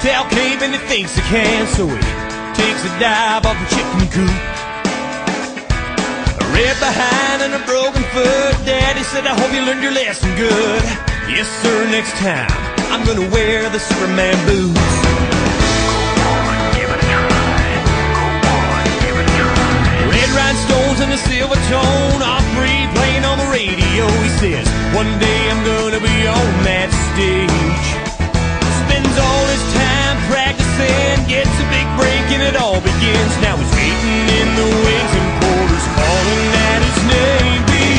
Tell Cape and he thinks he can, so he takes a dive off the chicken coop. A red behind and a broken foot. Daddy said, I hope you learned your lesson good. Yes, sir, next time I'm gonna wear the Superman boots. Red rhinestones and the Silvertone, Opry playing on the radio. He says, one day I'm gonna be on that stage. Spends all his time practicing, gets a big break and it all begins. Now he's waiting in the wings and quarters, calling out his name.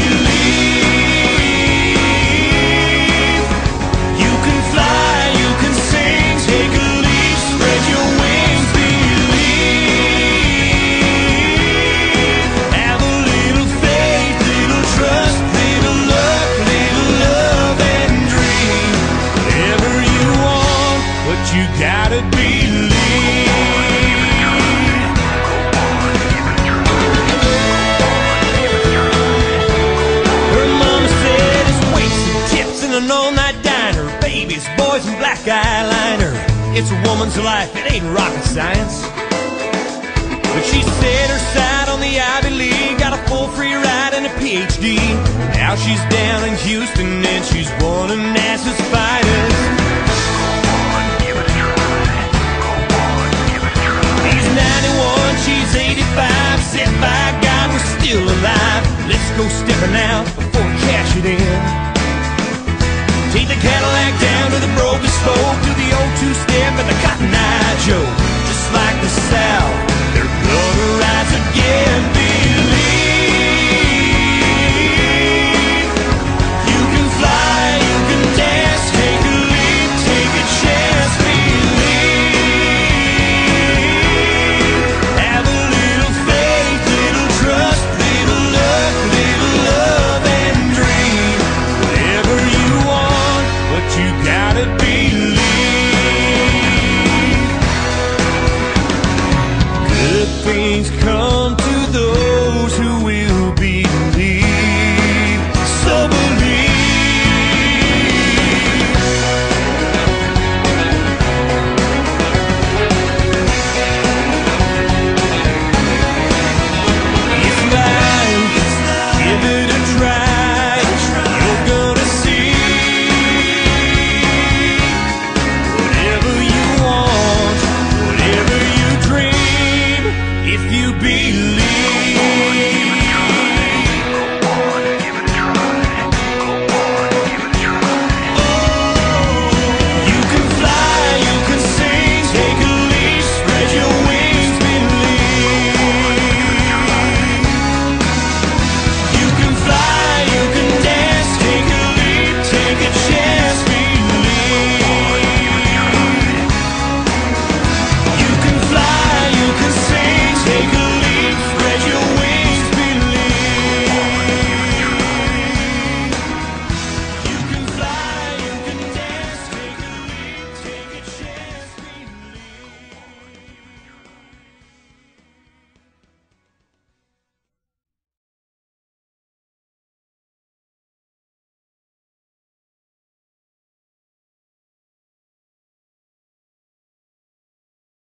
Believe you can fly, you can sing, take a leap, spread your wings. Believe, have a little faith, little trust, little luck, little love and dream. Whatever you want, but you gotta believe. Her mama said his weights and tips in an all-night diner, babies, boys, and black eyeliner. It's a woman's life, it ain't rocket science. But she set her sight on the Ivy League, got a full free ride and a PhD. Now she's down in Houston and she's one of NASA's finest. He's 91, she's 85, set by God we're still alive. Let's go stepping out before we cash it in. Take the Cadillac down to the broken spoke, to the old two-step and the Cotton Eye Joe.